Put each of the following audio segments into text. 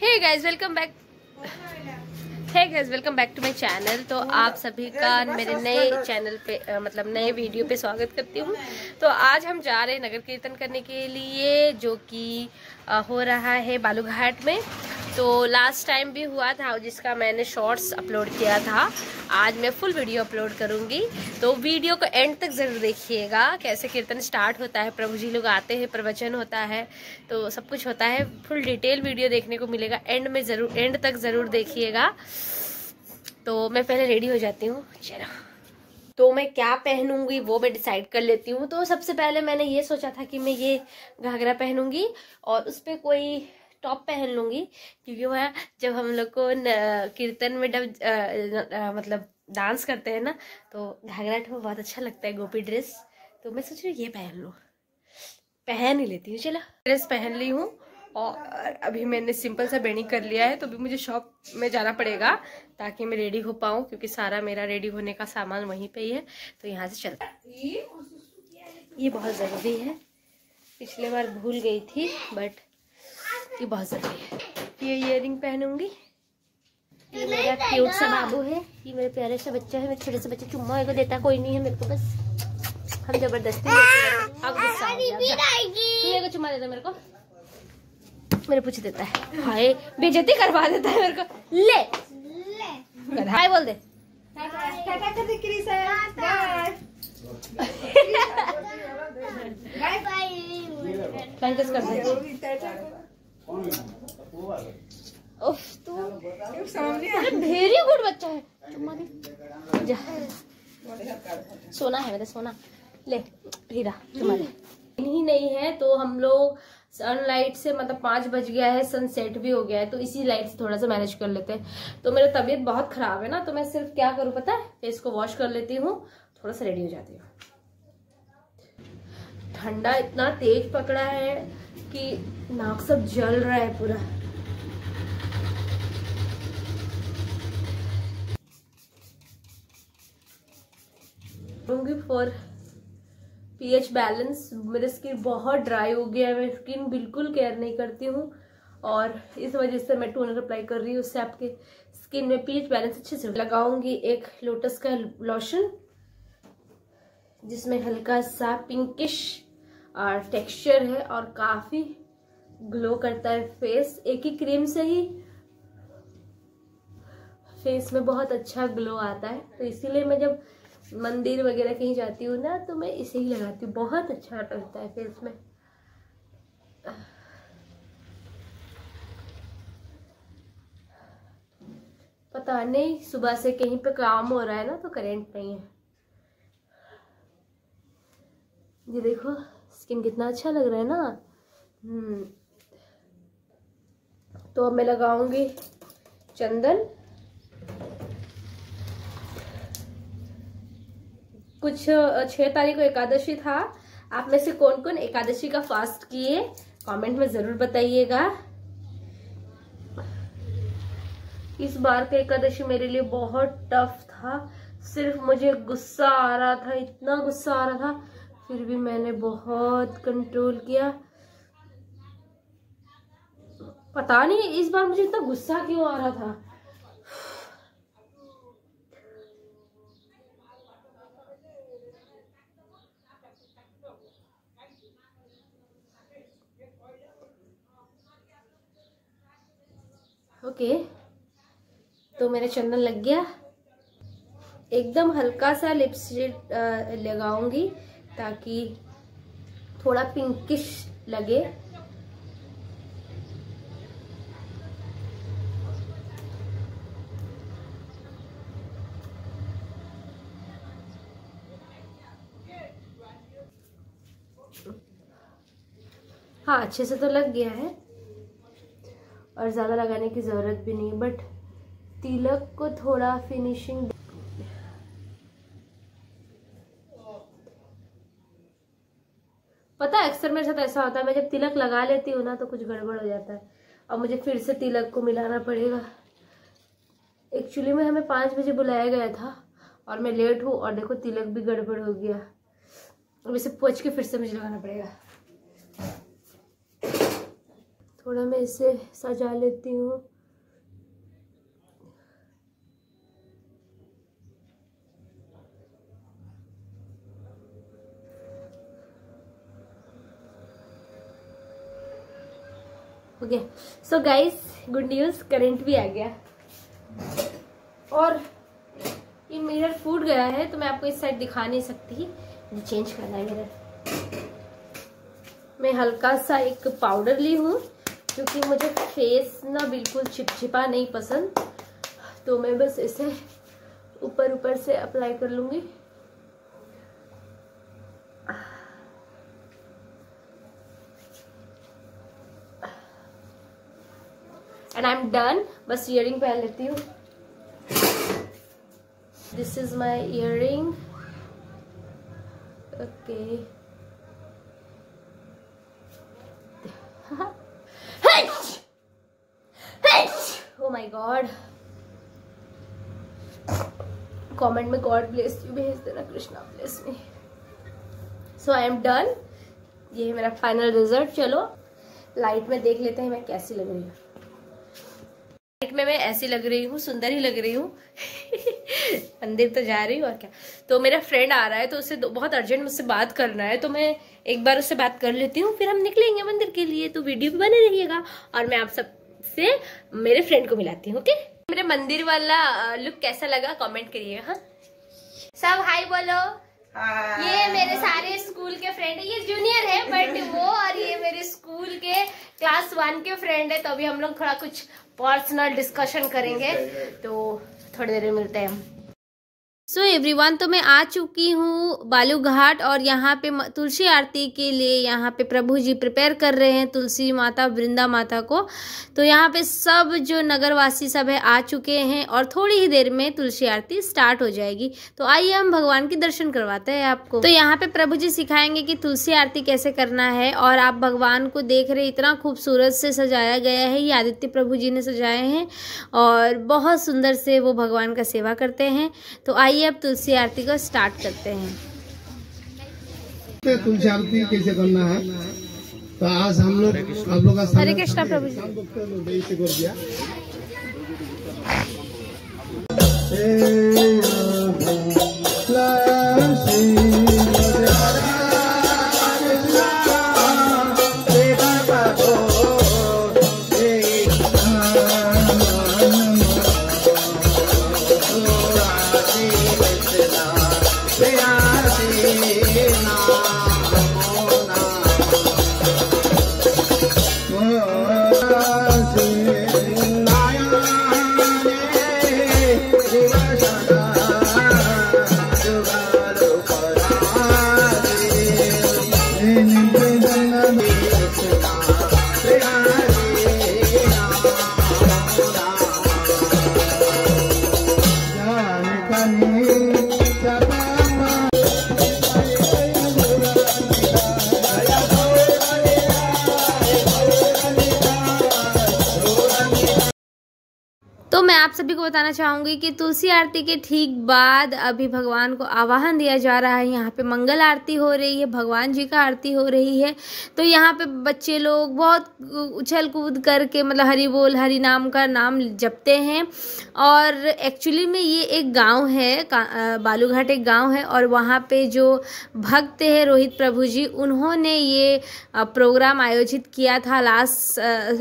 Hey guys welcome back to my channel. तो आप सभी का मेरे नए चैनल पे मतलब नए वीडियो पे स्वागत करती हूँ। तो आज हम जा रहे हैं नगर कीर्तन करने के लिए, जो कि हो रहा है बालूघाट में। तो लास्ट टाइम भी हुआ था जिसका मैंने शॉर्ट्स अपलोड किया था। आज मैं फुल वीडियो अपलोड करूंगी, तो वीडियो को एंड तक ज़रूर देखिएगा। कैसे कीर्तन स्टार्ट होता है, प्रभु जी लोग आते हैं, प्रवचन होता है, तो सब कुछ होता है। फुल डिटेल वीडियो देखने को मिलेगा, एंड में ज़रूर, एंड तक ज़रूर देखिएगा। तो मैं पहले रेडी हो जाती हूँ। चलो, तो मैं क्या पहनूंगी वो मैं डिसाइड कर लेती हूँ। तो सबसे पहले मैंने ये सोचा था कि मैं ये घाघरा पहनूंगी और उस पर कोई टॉप पहन लूंगी, क्योंकि वह जब हम लोग को कीर्तन में जब मतलब डांस करते हैं ना, तो घाघरा टॉप बहुत अच्छा लगता है, गोपी ड्रेस। तो मैं सोच रही हूँ ये पहन लूँ, पहन ही लेती हूँ। चलो, ड्रेस पहन ली हूँ और अभी मैंने सिंपल सा बेनी कर लिया है। तो अभी मुझे शॉप में जाना पड़ेगा ताकि मैं रेडी हो पाऊँ, क्योंकि सारा मेरा रेडी होने का सामान वहीं पे ही है। तो यहाँ से चलता है, ये बहुत ज़रूरी है। पिछले बार भूल गई थी, बट ये बहुत ज़रूरी है। ये इयररिंग पहनूंगी। ये मेरा क्यूट सा बाबू है, ये मेरे प्यारे से बच्चा है। मेरे छोटे से बच्चे चुम्मा एक देता कोई नहीं है मेरे को, बस हम जबरदस्ती अब गुस्सा हो गया। ये चुम्मा देता मेरे को, मेरे पूछ देता है, हाय बेइज्जती करवा देता है मेरे को। ले हाय बोल दे। कर दे। उफ, तू वेरी गुड बच्चा है। चुम्मा दे, सोना है मेरा सोना। ले हीरा, चुम्मा दे। ही नहीं है तो हम लोग सनलाइट से, मतलब 5 बज गया है, सनसेट भी हो गया है, तो इसी लाइट से थोड़ा सा मैनेज कर लेते हैं। तो मेरा तबीयत बहुत खराब है ना, तो मैं सिर्फ क्या करूं पता है, फेस को वॉश कर लेती हूँ, थोड़ा सा रेडी हो जाती हूँ। ठंडा इतना तेज पकड़ा है कि नाक सब जल रहा है पूरा। फॉर पीएच बैलेंस, मेरी स्किन बहुत ड्राई हो गया है, मैं स्किन बिल्कुल केयर नहीं करती हूँ और इस वजह से मैं टोनर अप्लाई कर रही हूँ। उससे आपके स्किन में पीएच बैलेंस अच्छे से लगाऊंगी। एक लोटस का लोशन जिसमें हल्का सा पिंकिश और टेक्सचर है और काफी ग्लो करता है फेस। एक ही क्रीम से ही फेस में बहुत अच्छा ग्लो आता है, तो इसीलिए मैं जब मंदिर वगैरह कहीं जाती हूँ ना, तो मैं इसे ही लगाती हूँ, बहुत अच्छा लगता है फेस में। पता नहीं सुबह से कहीं पे काम हो रहा है ना, तो करंट नहीं है। ये देखो स्किन कितना अच्छा लग रहा है ना। तो अब मैं लगाऊंगी चंदन। कुछ 6 तारीख को एकादशी था। आप में से कौन कौन एकादशी का फास्ट किए, कमेंट में जरूर बताइएगा। इस बार का एकादशी मेरे लिए बहुत टफ था। सिर्फ मुझे गुस्सा आ रहा था, इतना गुस्सा आ रहा था, फिर भी मैंने बहुत कंट्रोल किया। पता नहीं इस बार मुझे इतना गुस्सा क्यों आ रहा था। ओके, तो मेरा चंदन लग गया। एकदम हल्का सा लिपस्टिक लगाऊंगी ताकि थोड़ा पिंकिश लगे। हाँ, अच्छे से तो लग गया है और ज़्यादा लगाने की ज़रूरत भी नहीं, बट तिलक को थोड़ा फिनिशिंग। पता है अक्सर मेरे साथ ऐसा होता है, मैं जब तिलक लगा लेती हूँ ना तो कुछ गड़बड़ हो जाता है और मुझे फिर से तिलक को मिलाना पड़ेगा। एक्चुअली में हमें 5 बजे बुलाया गया था और मैं लेट हूँ और देखो तिलक भी गड़बड़ हो गया। अब इसे पोंछ के फिर से मुझे लगाना पड़ेगा। थोड़ा मैं इसे सजा लेती हूँ। Okay so guys, good news, current भी आ गया और ये मिरर फूट गया है तो मैं आपको इस साइड दिखा नहीं सकती, चेंज करना है मिरर। मैं हल्का सा एक पाउडर ली हूँ क्योंकि मुझे फेस ना बिल्कुल चिपचिपा नहीं पसंद, तो मैं बस इसे ऊपर ऊपर से अप्लाई कर लूंगी। And I am done. बस इयरिंग पहन लेती हूँ। This is my earring. Okay, oh my God, comment में गॉड ब्लेस यू भेज देना, Krishna bless me. So I am done. ये है मेरा फाइनल रिजल्ट। चलो लाइट में देख लेते हैं मैं कैसी लग रही हूँ। लाइट में मैं ऐसी लग रही हूँ, सुंदर ही लग रही हूँ। मंदिर तो जा रही हूँ और क्या। तो मेरा फ्रेंड आ रहा है तो उससे बहुत अर्जेंट मुझसे बात करना है, तो मैं एक बार उससे बात कर लेती हूँ, फिर हम निकलेंगे मंदिर के लिए। तो वीडियो पे बने रहिएगा और मैं आप सबसे मेरे फ्रेंड को मिलाती हूँ। ओके, मेरे मंदिर वाला लुक कैसा लगा कमेंट करिएगा। हाँ, सब हाय बोलो। ये मेरे सारे स्कूल के फ्रेंड है, ये जूनियर है बट वो, और ये मेरे स्कूल के क्लास 1 के फ्रेंड है। तो अभी हम लोग थोड़ा कुछ पर्सनल डिस्कशन करेंगे, तो थोड़ी देर में मिलते हैं हम। सो एवरीवन, तो मैं आ चुकी हूँ बालू घाट और यहाँ पे तुलसी आरती के लिए यहाँ पे प्रभु जी प्रिपेयर कर रहे हैं तुलसी माता, वृंदा माता को। तो यहाँ पे सब जो नगरवासी सब है आ चुके हैं और थोड़ी ही देर में तुलसी आरती स्टार्ट हो जाएगी। तो आइए हम भगवान के दर्शन करवाते हैं आपको। तो यहाँ पे प्रभु जी सिखाएंगे कि तुलसी आरती कैसे करना है। और आप भगवान को देख रहे, इतना खूबसूरत से सजाया गया है, ये आदित्य प्रभु जी ने सजाए हैं और बहुत सुंदर से वो भगवान का सेवा करते हैं। तो आइए अब तुलसी आरती को स्टार्ट करते हैं। तुलसी आरती कैसे करना है, तो आज हम लोग आप लोग का हरे कृष्णा प्रभु जी। तो मैं आप सभी को बताना चाहूंगी कि तुलसी आरती के ठीक बाद अभी भगवान को आवाहन दिया जा रहा है। यहाँ पे मंगल आरती हो रही है, भगवान जी का आरती हो रही है। तो यहाँ पे बच्चे लोग बहुत उछल कूद करके मतलब हरि बोल, हरि नाम का नाम जपते हैं। और एक्चुअली में ये एक गांव है, बालूघाट एक गांव है और वहाँ पे जो भक्त है रोहित प्रभु जी, उन्होंने ये प्रोग्राम आयोजित किया था लास्ट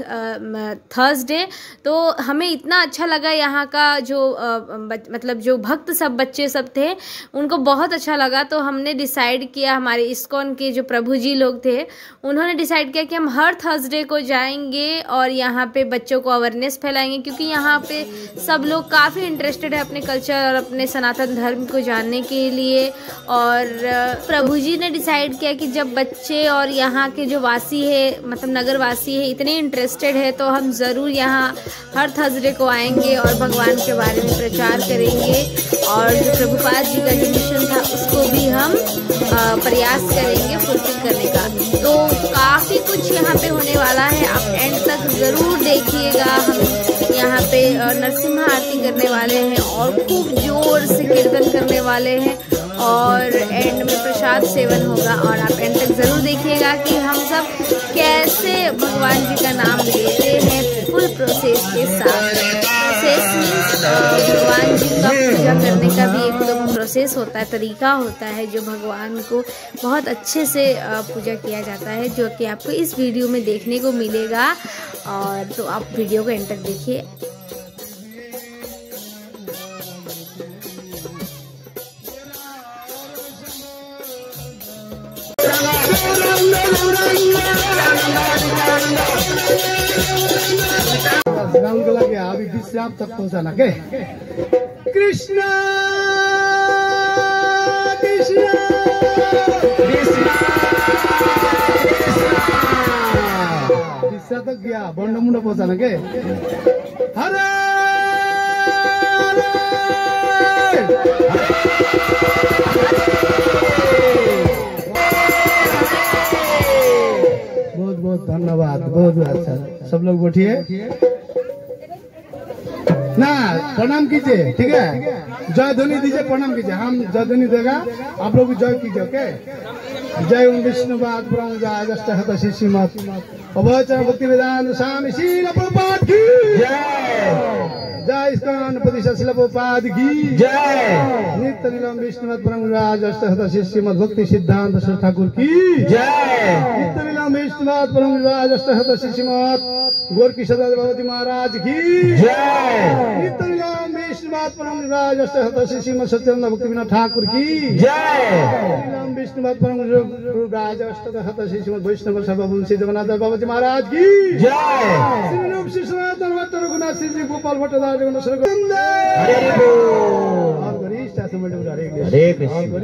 थर्सडे। तो हमें इतना अच्छा लगा, यहाँ का जो मतलब जो भक्त सब बच्चे सब थे उनको बहुत अच्छा लगा। तो हमने डिसाइड किया, हमारे इस्कॉन के जो प्रभु जी लोग थे उन्होंने डिसाइड किया कि हम हर थर्सडे को जाएंगे और यहाँ पे बच्चों को अवेयरनेस फैलाएंगे, क्योंकि यहाँ पे सब लोग काफ़ी इंटरेस्टेड है अपने कल्चर और अपने सनातन धर्म को जानने के लिए। और प्रभु जी ने डिसाइड किया कि जब बच्चे और यहाँ के जो वासी है मतलब नगर वासी है इतने इंटरेस्टेड है तो हम ज़रूर यहाँ हर थर्सडे को आएंगे और भगवान के बारे में प्रचार करेंगे। और जो प्रभुपाद जी का जो मिशन था उसको भी हम प्रयास करेंगे फुलफिल करने का। तो काफ़ी कुछ यहाँ पे होने वाला है, आप एंड तक ज़रूर देखिएगा। हम यहाँ पे नरसिम्हा आरती करने वाले हैं और खूब जोर से कीर्तन करने वाले हैं और एंड में प्रसाद सेवन होगा। और आप एंड तक ज़रूर देखिएगा कि हम सब कैसे भगवान जी का नाम लेते हैं फुल प्रोसेस के साथ। प्रोसेस मीन्स भगवान जी का पूजा करने का भी एक तो प्रोसेस होता है, तरीका होता है जो भगवान को बहुत अच्छे से पूजा किया जाता है, जो कि आपको इस वीडियो में देखने को मिलेगा। और तो आप वीडियो को एंड तक देखिए। राहुल को लगे अभी विश्राम तक पहुंचाना के कृष्णा कृष्णा कृष्णा तक गया बंडा मुंडा पहुंचाना के हरे बहुत बहुत धन्यवाद, बहुत अच्छा। सब लोग बैठिए ना, प्रणाम कीजिए, ठीक है। जय ध्वनि दीजिए, प्रणाम कीजिए। हम जय ध्वनि देगा, आप लोग भी जय कीजिए, ओके। जय ओम विष्णुपाद पुराण जय अष्टहत श्रीमत अवचर भक्ति वेदांत स्वामी श्री प्रभुपाद की जय। जय इस्कॉन प्रतिष्ठा शिला प्रभुपाद की जय। नित्य नीलम विष्णुपाद पुराण जय अष्टहत श्रीमत भक्ति सिद्धांत श्री ठाकुर की जय। नित्य नीलम विष्णुपाद पुराण जय अष्टहत श्रीमत गौर की सदा भगवती महाराज की जय। नित्य नीलम विष्णुपाद पुराण जय अष्टहत श्रीमत सत्यानंद भक्ति विनोद ठाकुर की जय। नीलम विष्णुपाद पुराण जय अष्टहत श्रीमत वैष्णव सर्ववंशी जगन्नाथ भगवती महाराज की जय। श्री रूप श्री सनातन भट्ट रघुनाथ श्री गोपाल भट्ट हरे कृष्ण।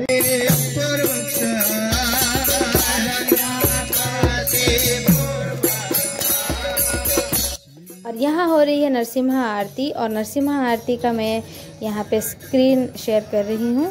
और यहाँ हो रही है नरसिम्हा आरती, और नरसिम्हा आरती का मैं यहाँ पे स्क्रीन शेयर कर रही हूँ।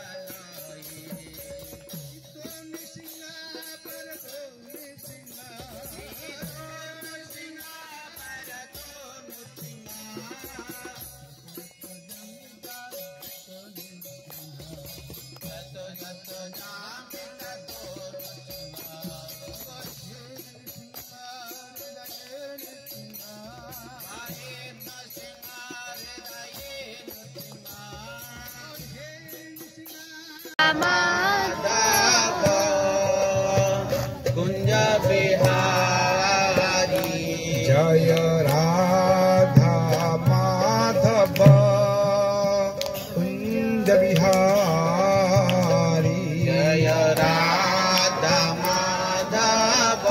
कुंज बिहारी जय राधा माधव कुंज बिहारी जय राधा माधव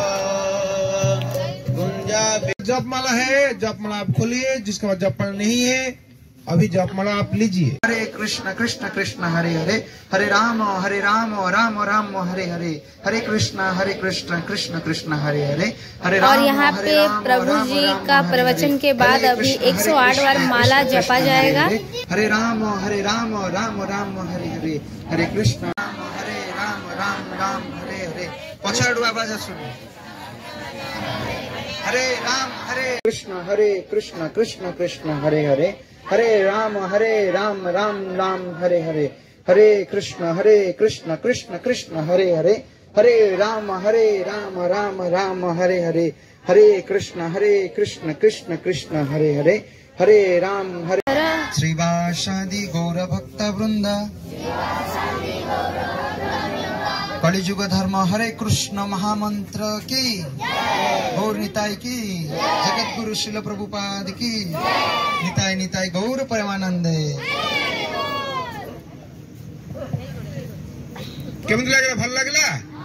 कुंज। जपमाला है, जपमाला आप खोलिए। जिसका पास जपमाला नहीं है अभी जपमाला आप लीजिए। हरे कृष्ण कृष्ण कृष्ण हरे हरे, हरे राम राम राम हरे हरे, हरे कृष्ण कृष्ण कृष्ण हरे हरे, हरे राम। और यहाँ पे प्रभु जी का प्रवचन के बाद अभी 108 बार माला जपा जाएगा। हरे राम राम हरे हरे, हरे कृष्ण राम हरे हरे। पछाडु आवाज सुनो। हरे कृष्ण कृष्ण कृष्ण हरे हरे, हरे राम राम हरे हरे, हरे कृष्ण कृष्ण कृष्ण हरे हरे, हरे राम राम हरे हरे, हरे कृष्ण कृष्ण कृष्ण हरे हरे, हरे राम हरे। श्रीवासादि गौर भक्त वृंद कलिजुग धर्म हरे कृष्ण महामंत्र की गौर निताई की, जगत गुरु शिल प्रभुपाद की निताई निताई गौर परमानंदे। केमती लगे? भल लगे?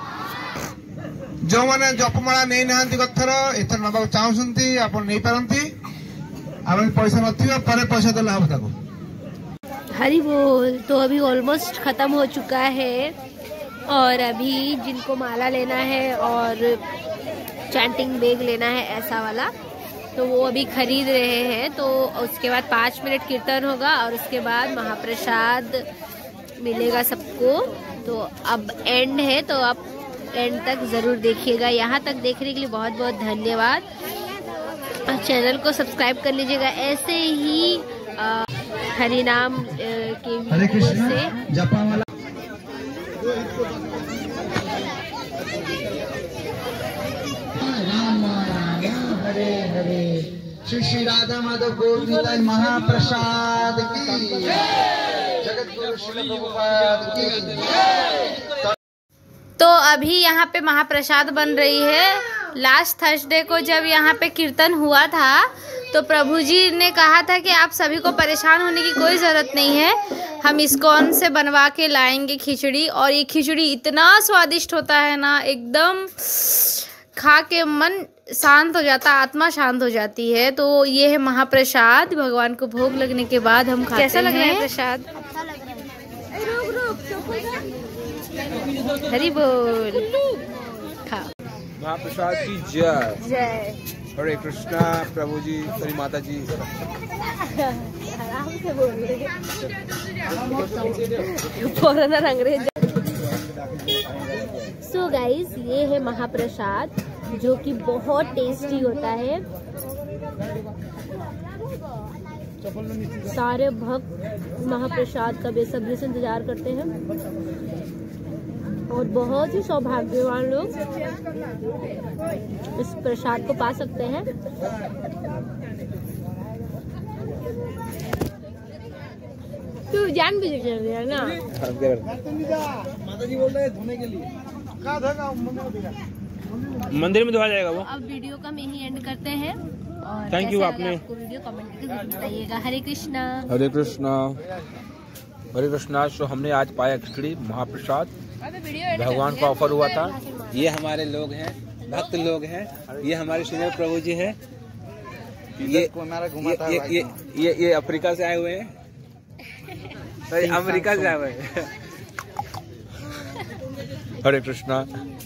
जो मैंने जपमाला नहीं ना गथर एथर नवा चाहती आप नहीं पारती। आप पैसा नथिबा पर पैसा देला हम ताको। हरि बोल। तो अभी ऑलमोस्ट खत्म हो चुका है, और अभी जिनको माला लेना है और चैंटिंग बैग लेना है ऐसा वाला, तो वो अभी खरीद रहे हैं। तो उसके बाद 5 मिनट कीर्तन होगा और उसके बाद महाप्रसाद मिलेगा सबको। तो अब एंड है, तो आप एंड तक ज़रूर देखिएगा। यहाँ तक देखने के लिए बहुत बहुत धन्यवाद। चैनल को सब्सक्राइब कर लीजिएगा ऐसे ही हरिनाम के हरे कृष्ण से। जपमाला राम राम हरे हरे। श्री श्री राधा माधव गौर निताय महाप्रसाद की जगत गुरु श्री प्रभुपाद की। तो अभी यहाँ पे महाप्रसाद बन रही है। लास्ट थर्सडे को जब यहाँ पे कीर्तन हुआ था तो प्रभु जी ने कहा था कि आप सभी को परेशान होने की कोई ज़रूरत नहीं है, हम इस्कॉन से बनवा के लाएंगे खिचड़ी। और ये खिचड़ी इतना स्वादिष्ट होता है ना, एकदम खा के मन शांत हो जाता, आत्मा शांत हो जाती है। तो ये है महाप्रसाद, भगवान को भोग लगने के बाद हम खाते हैं। कैसा लग रहा है प्रसाद? हरि बोल। खाओ। महाप्रसाद की जय। जय। हरे कृष्णा। प्रभु जी, हरी माता जी। आराम से बोल रहे। फॉरेनर अंग्रेज। सो गाइस, ये है महाप्रसाद जो कि बहुत टेस्टी होता है। सारे भक्त महाप्रसाद का बेसब्री से इंतजार करते हैं और बहुत ही सौभाग्यवान लोग इस प्रसाद को पा सकते हैं। तू जान भी चल रही है ना? माता जी बोल रहे हैं धोने के लिए। कहाँ धोगा? मंदिर में धोया जाएगा वो। अब वीडियो का मैं ही एंड करते हैं और थैंक यू। कैसा आपने लगा आपको वीडियो कमेंट करके जरूर बताइएगा। हरे कृष्णा। हरे कृष्णा। हरे कृष्णा। सो हमने आज पाया खिचड़ी महाप्रसाद, भगवान का ऑफर हुआ था। ये हमारे लोग हैं, भक्त लोग हैं। ये हमारे श्रीनगर प्रभु जी हैं। ये अफ्रीका से आए हुए हैं, अमेरिका से आए हुए हैं। हरे कृष्णा।